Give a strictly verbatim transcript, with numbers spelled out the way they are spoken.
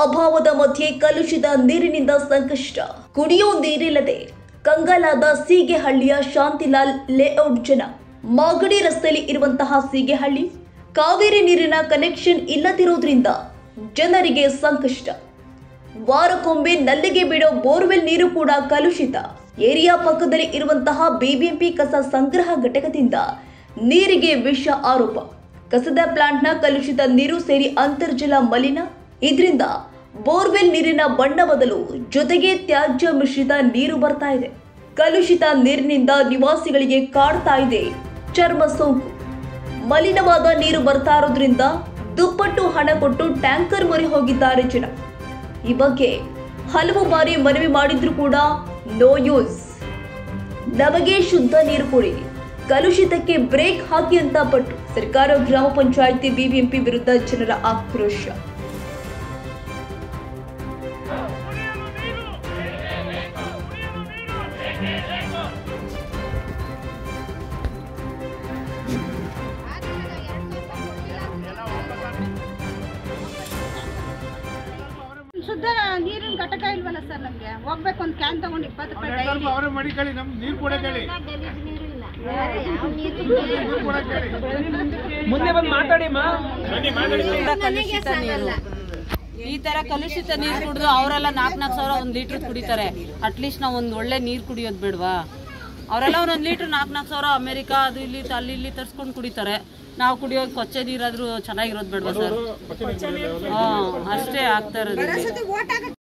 ಅಭಾವದ ಮಧ್ಯೆ ಕಲುಷಿತ ನೀರಿನಿಂದ ಸಂಕಷ್ಟ. ಕುಡಿಯೋ ನೀರಿಲ್ಲದೆ ಕಂಗಾಲಾದ ಸೀಗೆಹಳ್ಳಿಯ ಶಾಂತಿಲಾಲ್ ಲೇಔಟ್ ಜನ. ಮಾಗಡಿ ರಸ್ತೆಯಲ್ಲಿ ಇರುವಂತಹ ಸೀಗೆಹಳ್ಳಿ ಕಾವೇರಿ ನೀರಿನ ಕನೆಕ್ಷನ್ ಇಲ್ಲದಿರೋದ್ರಿಂದ ಜನರಿಗೆ ಸಂಕಷ್ಟ. ವಾರಕ್ಕೊಮ್ಮೆ ನಲ್ಲಿಗೆ ಬಿಡೋ ಬೋರ್ವೆಲ್ ನೀರು ಕೂಡ ಕಲುಷಿತ. ಏರಿಯಾ ಪಕ್ಕದಲ್ಲಿ ಇರುವಂತಹ ಬಿಬಿಎಂಪಿ ಕಸ ಸಂಗ್ರಹ ಘಟಕದಿಂದ ನೀರಿಗೆ ವಿಷ ಆರೋಪ. ಕಸದ ಪ್ಲಾಂಟ್ನ ಕಲುಷಿತ ನೀರು ಸೇರಿ ಅಂತರ್ಜಲ ಮಲಿನ. ಇದರಿಂದ ಬೋರ್ವೆಲ್ ನೀರಿನ ಬಣ್ಣ ಬದಲು ಜೊತೆಗೆ ತ್ಯಾಜ್ಯ ಮಿಶ್ರಿತ ನೀರು ಬರ್ತಾ ಇದೆ. ಕಲುಷಿತ ನೀರಿನಿಂದ ನಿವಾಸಿಗಳಿಗೆ ಕಾಡ್ತಾ ಇದೆ ಚರ್ಮ ಸೋಂಕು. ಮಲಿನವಾದ ನೀರು ಬರ್ತಾ ಇರೋದ್ರಿಂದ ದುಪ್ಪಟ್ಟು ಹಣ ಕೊಟ್ಟು ಟ್ಯಾಂಕರ್ ಮೊರೆ ಹೋಗಿದ್ದಾರೆ ಜನ. ಈ ಬಗ್ಗೆ ಹಲವು ಬಾರಿ ಮನವಿ ಮಾಡಿದ್ರು ಕೂಡ ನೋ ಯೂಸ್. ನಮಗೆ ಶುದ್ಧ ನೀರು ಕೊಡಿ, ಕಲುಷಿತಕ್ಕೆ ಬ್ರೇಕ್ ಹಾಕಿ ಅಂತ ಪಟ್ಟು ಸರ್ಕಾರ, ಗ್ರಾಮ ಪಂಚಾಯಿತಿ, ಬಿಬಿಎಂಪಿ ವಿರುದ್ಧ ಜನರ ಆಕ್ರೋಶ. ಶುದ್ಧ ನೀರಿನ ಘಟಕ ಇಲ್ವಲ್ಲ ಸರ್, ನಮಗೆ ಹೋಗ್ಬೇಕು ಒಂದು ಕ್ಯಾನ್ ತಗೊಂಡು ಇಪ್ಪತ್ತು ರೂಪಾಯಿ ಅವರೇ ಮಾಡಿ ಕೇಳಿ, ನಮ್ಗೆ ನೀರು ಕೂಡ ಕೇಳಿ, ಮುಂದೆ ಬಂದು ಮಾತಾಡಿ. ಈ ತರ ಕಲುಷಿತ ನೀರು ಕುಡಿದು ಅವರೆಲ್ಲ ನಾಲ್ಕು ನಾಲ್ಕು ಸಾವಿರ ಒಂದ್ ಲೀಟರ್ ಕುಡಿತಾರೆ. ಅಟ್ಲೀಸ್ಟ್ ನಾವು ಒಂದ್ ಒಳ್ಳೆ ನೀರು ಕುಡಿಯೋದು ಬೇಡವಾ? ಅವರೆಲ್ಲ ಒಂದೊಂದು ಲೀಟರ್ ನಾಲ್ಕು ನಾಲ್ಕು ಸಾವಿರ ಅಮೆರಿಕ ಅದು ಇಲ್ಲಿ ಅಲ್ಲಿ ಇಲ್ಲಿ ತರ್ಸ್ಕೊಂಡು ಕುಡಿತಾರೆ. ನಾವು ಕುಡಿಯೋದು ಕೊಚ್ಚೆ ನೀರಾದ್ರೂ ಚೆನ್ನಾಗಿರೋದು ಬೇಡವಾ ಸರ್? ಹಾ, ಅಷ್ಟೇ ಆಗ್ತಾ ಇರೋದು.